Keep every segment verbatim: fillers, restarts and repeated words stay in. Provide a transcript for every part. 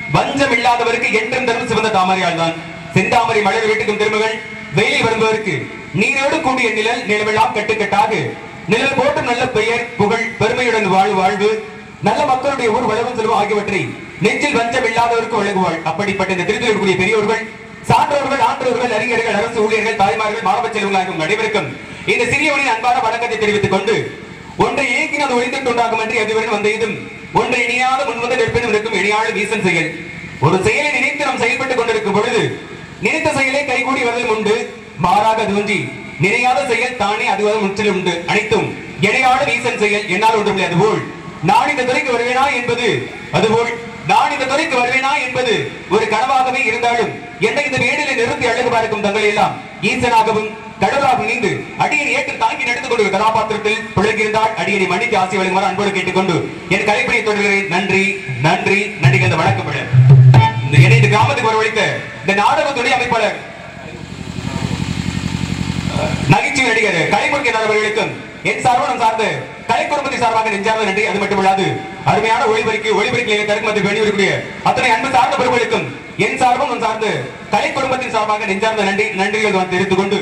வஞ்சம் இல்லாதவருக்கு என்றும் தரும் சிவந்த தாமரையால் தான். செந்தாமரை மலர் வீட்டுக்கும் திருமகள் வெயிலில் வருபவருக்கு நீரோடு கூடிய நிழல் நிலவெல்லாம் கட்டுக்கட்டாக நிழல் போட்டு நல்ல பெயர் புகழ் பெருமையுடன் வாழ் வாழ்வு நல்ல மக்களுடைய ஊர் வளவும் செல்வம் ஆகியவற்றை நெஞ்சில் வஞ்சம் இல்லாதவருக்கு வழங்குவாள். அப்படிப்பட்ட இந்த திருத்தில் இருக்கக்கூடிய பெரியவர்கள், சான்றோர்கள், ஆன்றோர்கள், அறிஞர்கள், அரசு ஊழியர்கள், தாய்மார்கள், மாணவ செல்வங்களாகும் அனைவருக்கும் இந்த சிறியவனின் அன்பான வணக்கத்தை தெரிவித்துக் கொண்டு ஒன்றை ஏக்கின் அது ஒளிந்துட்டு உண்டாகும் என்று அதுவரை வந்த இதும் ஒன்றை இணையாத முன்வந்த நெற்பினும் இருக்கும் இணையாள வீசன் செயல். ஒரு செயலை நினைத்து நாம் செயல்பட்டுக் கொண்டிருக்கும் பொழுது நினைத்த செயலை கைகூடி வருதல் உண்டு, மாறாக தோன்றி நிறையாத செயல் தானே அதுவாக முற்றிலும் உண்டு. அனைத்தும் இணையாள வீசன் செயல் என்னால் ஒன்றுமில்லை. அதுபோல் நான் இந்த துறைக்கு வருவேனா என்பது அதுபோல் நான் இந்த துறைக்கு வருவேனா என்பது ஒரு கனவாகவே இருந்தாலும் என்னை இந்த மேடையில நிறுத்தி அழகு பார்க்கும் தங்களை எல்லாம் ஈசனாகவும் கடவுளாக நீந்து அடியை ஏற்று தாங்கி நடந்து கொண்டு கதாபாத்திரத்தில் பிழைக்கிருந்தால் அடியனை மன்னித்து ஆசை வழங்குமாறு அன்போடு கேட்டுக்கொண்டு என் கலைப்பணியை தொடர்கிறேன். நன்றி நன்றி நன்றி. அந்த வணக்கம் இந்த இணைந்து கிராமத்துக்கு வரவழைத்த இந்த நாடகத்துடைய அமைப்பாளர் நகைச்சுவை நடிகர் கலைமுருகன் அவர்களுக்கும் என் சார்பம் சார்ந்த கலை குடும்பத்தை சார்பாக நெஞ்சார்ந்த நன்றி. அது மட்டுமல்லாது அருமையான ஒளிபரிக்கு ஒளிபரிக்கு தருமத்தில் வெளிவரக்கூடிய அத்தனை அன்பு சார்ந்த பொறுப்புகளுக்கும் என் சார்பம் சார்ந்த கலை குடும்பத்தின் சார்பாக நெஞ்சார்ந்த நன்றி நன்றிகள் தெரிவித்துக் கொண்டு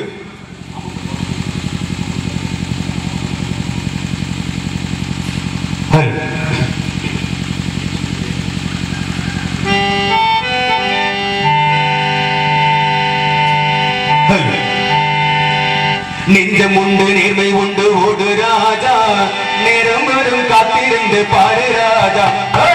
நெஞ்சம் உண்டு நேர்மை உண்டு ஓடு ராஜா, நேரம் வரும் காத்திருந்து பாரு ராஜா.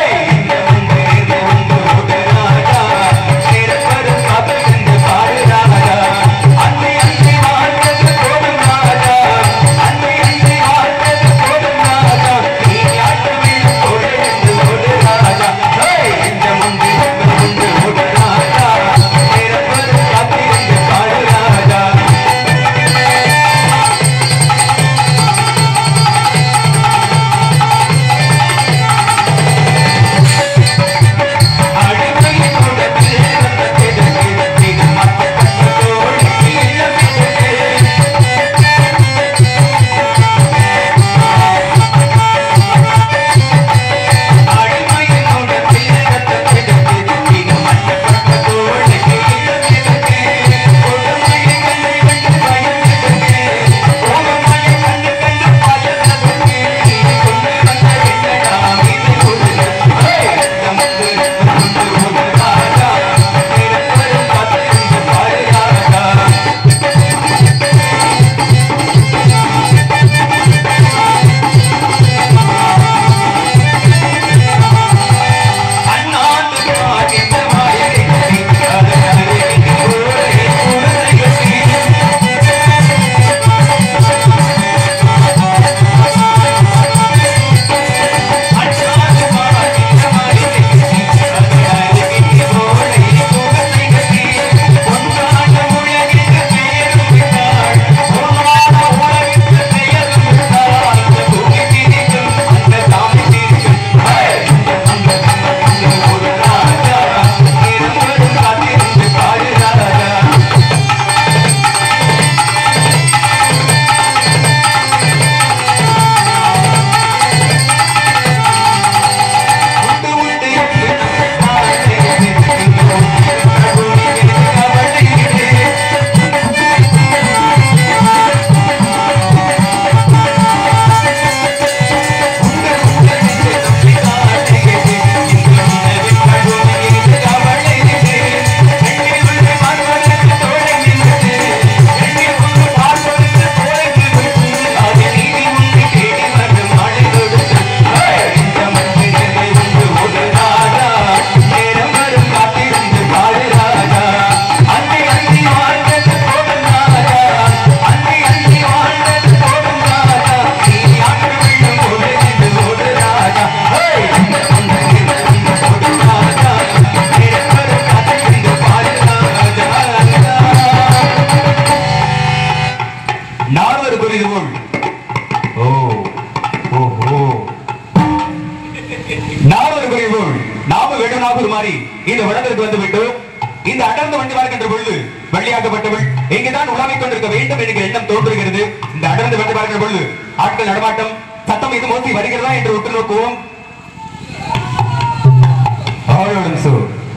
இந்த வடத்திற்கு வந்து விட்டோம். இந்த அடர்ந்து வண்டி பார்க்கின்ற பொழுது வள்ளியாக்கப்பட்டவள் இங்குதான் உலாவிக் கொண்டிருக்க வேண்டும் என்கிற எண்ணம் தோன்றுகிறது. இந்த அடர்ந்து வண்டி பார்க்கின்ற பொழுது ஆட்கள் நடமாட்டம் சத்தம் இது மோசி வருகிறதா என்று உற்று நோக்குவோம்.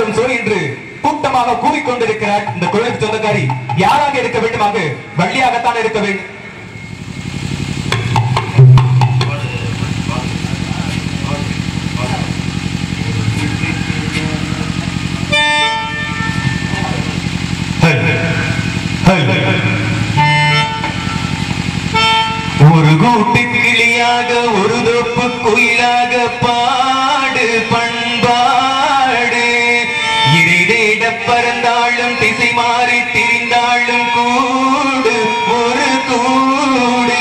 வரும் சோ என்று கூட்டமாக கூவிக்கொண்டிருக்கிறார். இந்த கோயிலுக்கு சொந்தக்காரி யாராக இருக்க வேண்டுமாக? வள்ளியாகத்தான் இருக்க வேண்டும். ஒரு கூட்டு கிளியாக ஒரு தோப்பு குயிலாக பாடு பண்பாடு இறைதேட பறந்தாலும் திசை மாறி திரிந்தாலும் கூடு ஒரு கூடு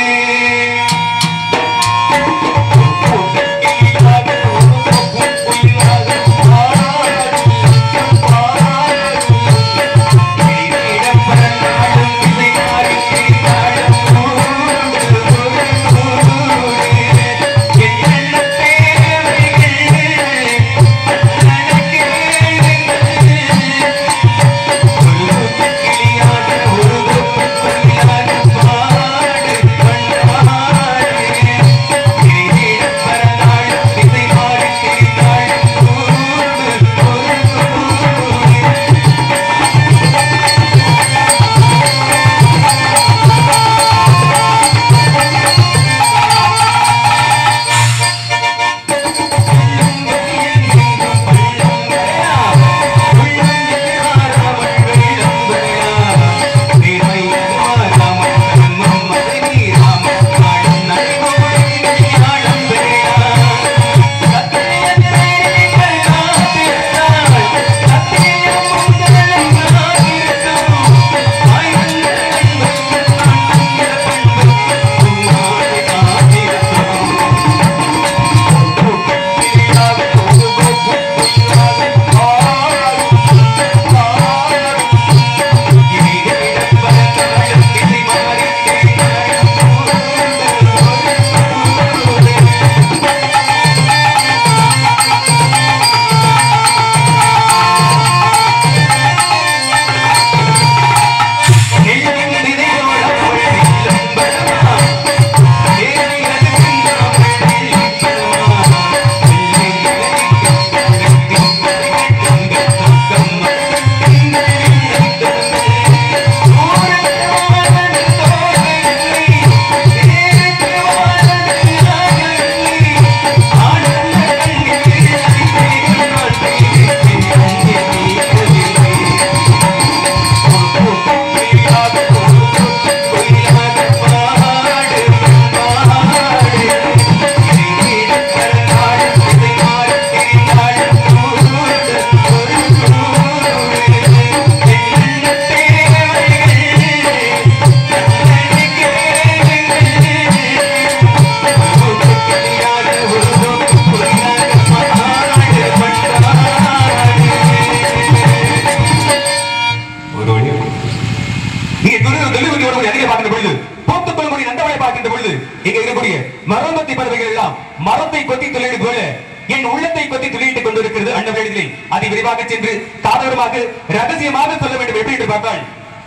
மரம்பத்தி பறவைகள் எல்லாம் மரத்தை கொத்தி துளையிடு போல என் உள்ளத்தை கொத்தி துளையிட்டுக் கொண்டிருக்கிறது. அண்ணவர்களிலே அதி விரைவாக சென்று காதோரமாக ரகசியமாக சொல்ல வேண்டும். எப்படி என்று பார்த்தால்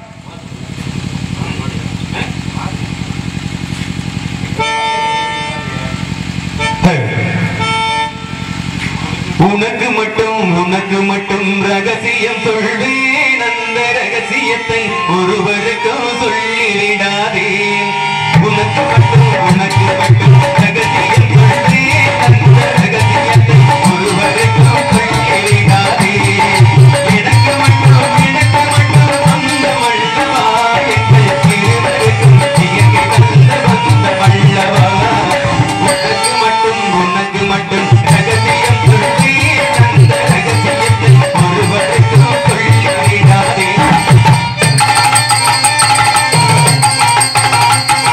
உனக்கு மட்டும் உனக்கு மட்டும் ரகசியம் சொல்வேன். அந்த ரகசியத்தை ஒருவருக்கும் சொல்லிவிடாதே. உனக்கு மட்டும் உனக்கு மட்டும் ரகசியம் சொல்வேன். அந்த ரகசியத்தை ஒருவருக்கும் சொல்லிவிடாதே. எனக்கு மட்டும் எனக்கு மட்டும் அந்த மல்லவா எங்கள் இருவருக்கும் இயற்கை வந்த வந்த மல்லவா. உனக்கு மட்டும் உனக்கு மட்டும் ரகசியம் சொல்வேன். அந்த ரகசியத்தை ஒருவருக்கும் சொல்லிவிடாதே.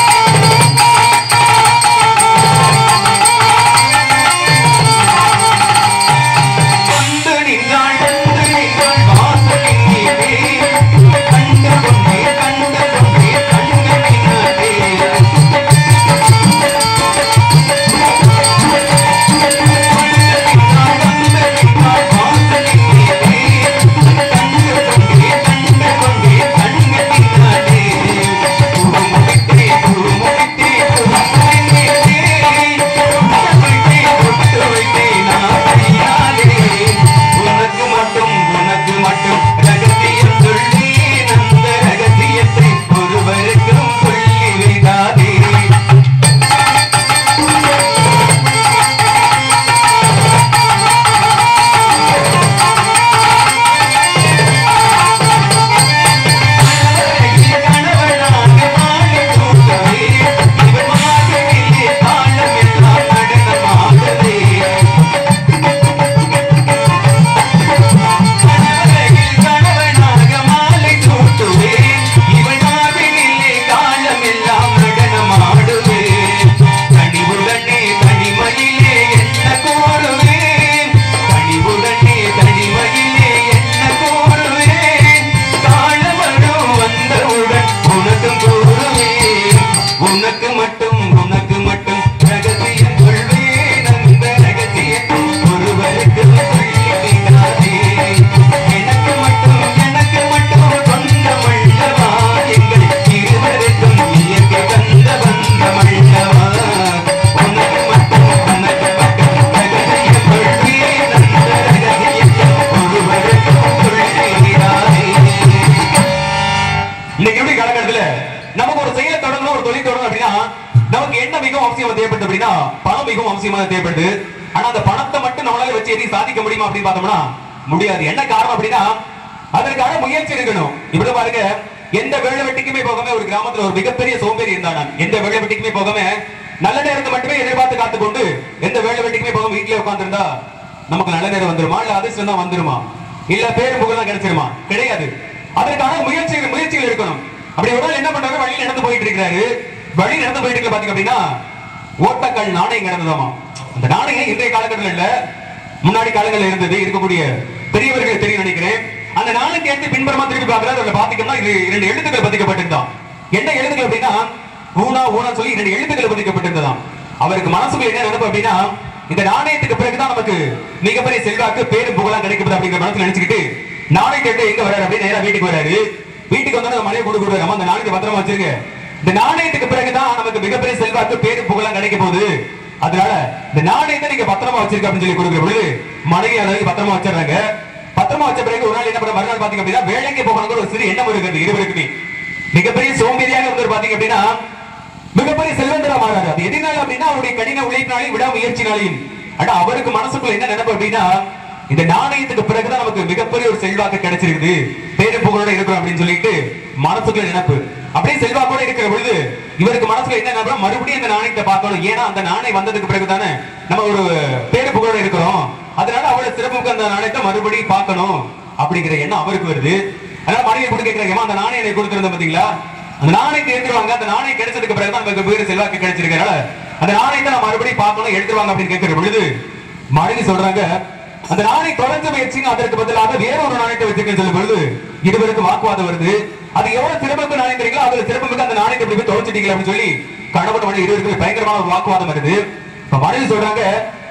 என்ன மிகவும் அவசியமா தேவைப்படுது அப்படின்னா பணம் மிகவும் அவசியமா தேவைப்படுது. ஆனா அந்த பணத்தை மட்டும் நம்மளால வச்சு எதையும் சாதிக்க முடியுமா அப்படின்னு பார்த்தோம்னா முடியாது. என்ன காரணம் அப்படின்னா அதற்கான முயற்சி இருக்கணும். இப்படி பாருங்க, எந்த வேலை வெட்டிக்குமே போகாம ஒரு கிராமத்துல ஒரு மிகப்பெரிய சோம்பேறி இருந்தான். எந்த வேலை வெட்டிக்குமே போகாம நல்ல நேரத்தை மட்டுமே எதிர்பார்த்து காத்துக்கொண்டு எந்த வேலை வெட்டிக்குமே போகாம வீட்டிலே உட்கார்ந்துருந்தா நமக்கு நல்ல நேரம் வந்துருமா, இல்ல அதிர்ஷ்டம் தான் வந்துருமா, இல்ல பேரு புகழ் தான் கிடைச்சிருமா? கிடையாது. அதற்கான முயற்சிகள் முயற்சிகள் இருக்கணும். அப்படி ஒரு நாள் என்ன பண்றாரு, வழியில் நடந்து போயிட்டு இருக்கிறாரு. வழி நடந்து போயிட்டு இருக்க பாத்தீங்க அப்படின்னா ஓட்டக்கல் நாணயம் கிடந்ததாமா. அந்த நாணயம் இன்றைய காலகட்டத்தில் இல்ல, முன்னாடி காலங்களில் இருந்தது. இருக்கக்கூடிய பெரியவர்கள் தெரியும் நினைக்கிறேன். அந்த நாணயத்தை எடுத்து பின்புறமா திருப்பி பார்க்கிறார். அதுல பாத்தீங்கன்னா இது இரண்டு எழுத்துக்கள் பதிக்கப்பட்டிருந்தான். என்ன எழுத்துக்கள் அப்படின்னா ஊனா ஊனா சொல்லி இரண்டு எழுத்துக்கள் பதிக்கப்பட்டிருந்ததாம். அவருக்கு மனசுக்குள்ள என்ன நினைப்பு அப்படின்னா இந்த நாணயத்துக்கு பிறகுதான் நமக்கு மிகப்பெரிய செல்வாக்கு பேரு புகழா கிடைக்குது அப்படிங்கிற மனசுல நினைச்சுக்கிட்டு நாணயத்தை எடுத்து எங்க வர்றாரு அப்படியே நேரா வீட்டுக்கு வர்றாரு. வீட்டுக்கு வந்தோட மனைவி கொடு கொடுக்குறாரு, அந்த நாணயத்தை பத்திரமா வச்சிருங்க. இந்த நாணயத்துக்கு பிறகுதான் நமக்கு மிகப்பெரிய செல்வாக்கு பேரு புகழா கிடைக்க போகுது. அதனால இந்த நாணயத்தை நீங்க பத்திரமா வச்சிருக்க அப்படின்னு சொல்லி கொடுக்குற பொழுது மனைவி அளவுக்கு பத்திரமா வச்சிடறாங்க. பத்திரமா வச்ச பிறகு ஒரு நாள் என்ன பண்ண மறுநாள் பாத்தீங்க அப்படின்னா வேலைக்கு போகணும் ஒரு சிறு எண்ணம் இருக்கிறது இருவருக்குமே. மிகப்பெரிய சோம்பேறியாக இருந்தவர் பாத்தீங்க அப்படின்னா மிகப்பெரிய செல்வந்தரா மாறாரு. அது எதனால அப்படின்னா அவருடைய கடின உழைப்பினாலையும் விடாமுயற்சினாலையும். ஆனா அவருக்கு மனசுக்குள்ள என்ன நினைப்பு அப்படின்னா இந்த நாணயத்துக்கு பிறகுதான் நமக்கு மிகப்பெரிய ஒரு செல்வாக்கு கிடைச்சிருக்குது, பேரு புகழோட இருக்கிறோம் அப்படின்னு சொல்லிட்டு மனசுக்குள்ள நினைப்பு. அப்படியே செல்வாக்கோட இருக்கிற பொழுது இவருக்கு மனசுல என்ன நினைப்பு, மறுபடியும் இந்த நாணயத்தை பார்க்கணும். ஏன்னா அந்த நாணயம் வந்ததுக்கு பிறகுதானே நம்ம ஒரு பேரு புகழோட இருக்கிறோம். அதனால அவளோட சிறப்புக்கு அந்த நாணயத்தை மறுபடியும் பார்க்கணும் அப்படிங்கிற எண்ணம் அவருக்கு வருது. அதனால மனைவி கூட கேட்கிறாங்க, அந்த நாணயம் கொடுத்திருந்த பாத்தீங்களா, அந்த நாணயத்தை எடுத்துருவாங்க. அந்த நாணயம் கிடைச்சதுக்கு பிறகுதான் நமக்கு பேரு செல்வாக்கு கிடைச்சிருக்கனால அந்த நாணயத்தை நான் மறுபடியும் பார்க்கணும், எடுத்துருவாங்க அப்படின்னு கேட்கிற பொழுது மனைவி சொல்றாங்க அந்த நாணயம் தொடர்ந்து முயற்சிங்க, அதற்கு பதிலாக வேற ஒரு நாணயத்தை வச்சிருக்கேன்னு சொல்லும் பொழுது இருவருக்கு வாக்குவாதம் வருது. அது எவ்வளவு சிறப்பு நாணயம் தெரியுங்களோ அதுல சிறப்பு அந்த நாணயத்தை எப்படி போய் தொலைச்சிட்டீங்களா அப்படின்னு சொல்லி கணவன் மனைவி இருவருக்கு பயங்கரமான ஒரு வாக்குவாதம் வருது. இப்ப மனைவி சொல்றாங்க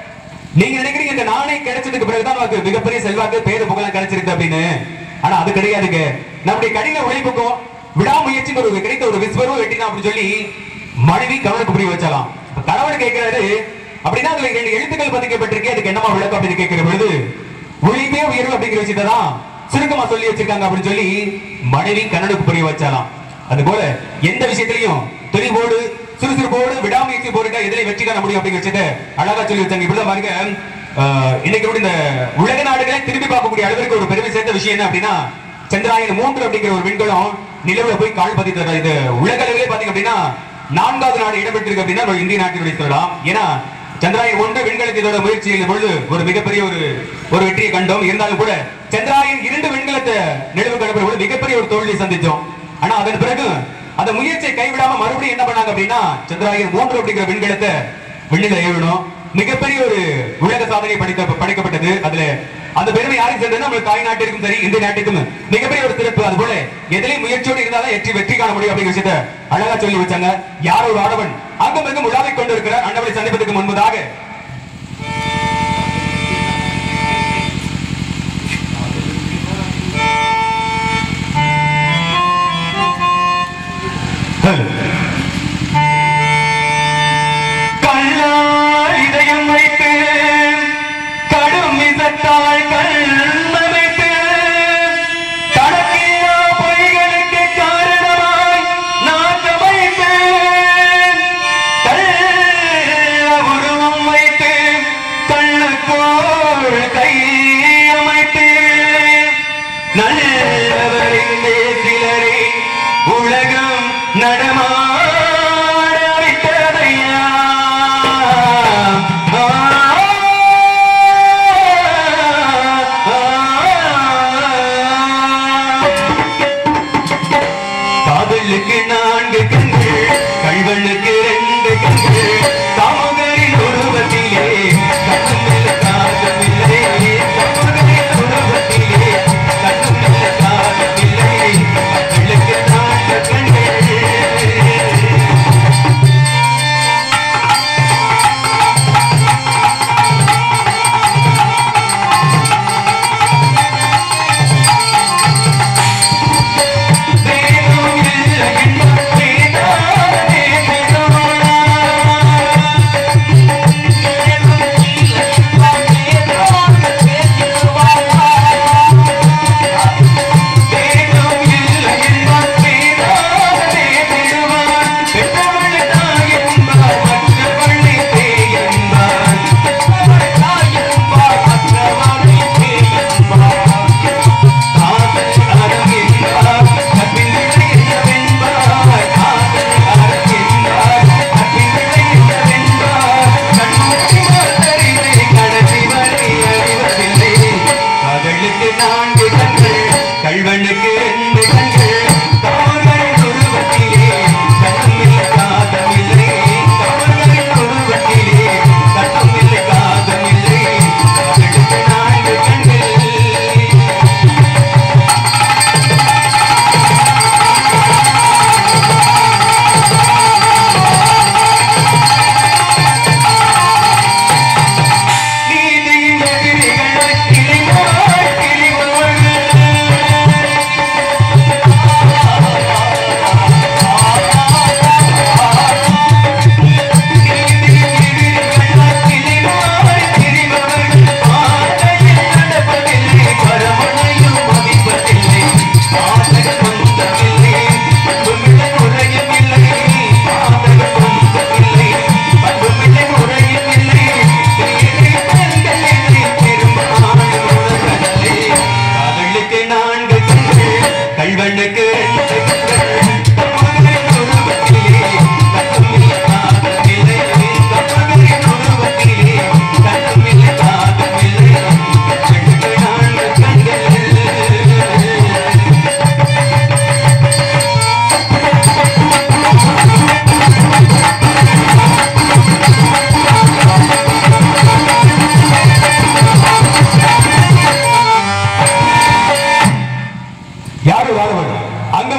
நீங்க நினைக்கிறீங்க இந்த நாணயம் கிடைச்சதுக்கு பிறகுதான் நமக்கு மிகப்பெரிய செல்வாக்கு பேரு புகழ் கிடைச்சிருக்கு அப்படின்னு. ஆனா அது கிடையாதுங்க. நம்முடைய கடின உழைப்புக்கும் விடாமுயற்சிக்கு ஒரு கிடைத்த ஒரு விஸ்வரம் வெட்டினா அப்படின்னு சொல்லி மனைவி கணவனுக்கு புரிய வச்சாலாம். கணவன் கேட்கிறாரு அப்படின்னா அதுல இரண்டு எழுத்துக்கள் பதிக்கப்பட்டிருக்கே, அதுக்கு என்னமா விளக்கம் அப்படின்னு கேட்கிற பொழுது உழைப்பே உயர்வு அப்படிங்கிற விஷயத்தான் சுருக்கமா சொல்லி வச்சிருக்காங்க அப்படின்னு சொல்லி மனைவி கணவனுக்கு புரிய வச்சாலாம். அது போல எந்த விஷயத்திலையும் தெளிவோடு சுறுசுறுப்போடு விடாமுயற்சி போரிட்டா எதிலே வெற்றி காண முடியும் அப்படிங்கிற விஷயத்தை அழகா சொல்லி வச்சாங்க. இப்படிதான் பாருங்க, இன்னைக்கு இந்த உலக நாடுகளை திரும்பி பார்க்கக்கூடிய அளவிற்கு ஒரு பெருமை சேர்த்த விஷயம் என்ன அப்படின்னா சந்திராயன் மூன்று அப்படிங்கிற ஒரு விண்கலம் நிலவுல போய் கால் பதித்தது. இது உலக அளவிலே பாத்தீங்க அப்படின்னா நான்காவது நாடு இடம்பெற்றிருக்கு அப்படின்னா இந்திய நாட்டினுடைய சொல்லலாம். ஏன்னா சந்திராயன் ஒன்று விண்கலத்தை இதோட முயற்சியின் பொழுது ஒரு மிகப்பெரிய ஒரு ஒரு வெற்றியை கண்டோம். இருந்தாலும் கூட சந்திராயன் இரண்டு விண்கலத்தை நிலவுக்கு அனுப்புற பொழுது மிகப்பெரிய ஒரு தோல்வியை சந்திச்சோம். ஆனா அதன் பிறகு அந்த முயற்சியை கைவிடாம மறுபடியும் என்ன பண்ணாங்க அப்படின்னா சந்திராயன் மூன்று அப்படிங்கிற விண்கலத்தை விண்ணில ஏவணும். மிகப்பெரிய ஒரு உலக சாதனை படித்த படைக்கப்பட்டது. அதுல அந்த பெருமை யாருக்கு சேர்ந்தது, நம்ம தாய் நாட்டிற்கும் சரி இந்திய நாட்டுக்கும் மிகப்பெரிய ஒரு சிறப்பு. அது போல எதிலையும் முயற்சியோடு இருந்தாலும் வெற்றி வெற்றி காண முடியும் அப்படிங்கிற விஷயத்தை அழகா சொல்லி வச்சாங்க. யாரோ ஒரு ஆடவன் அங்கும் இங்கும் உலாவிக் கொண்டிருக்கிறார். ஆண்டவனை சந்திப்பதற்கு முன்பதாக கல்லால் இதயம் வைத்து கடும் இதத்தால் கண்ணமைத்து தனக்கில்லா பொய்களுக்கு காரணமாய் நான் சமைத்து கள்ள உருவம்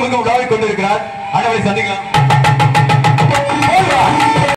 அங்கு உலாவிக் கொண்டிருக்கிறார். அண்ணவரை சந்திக்கலாம்.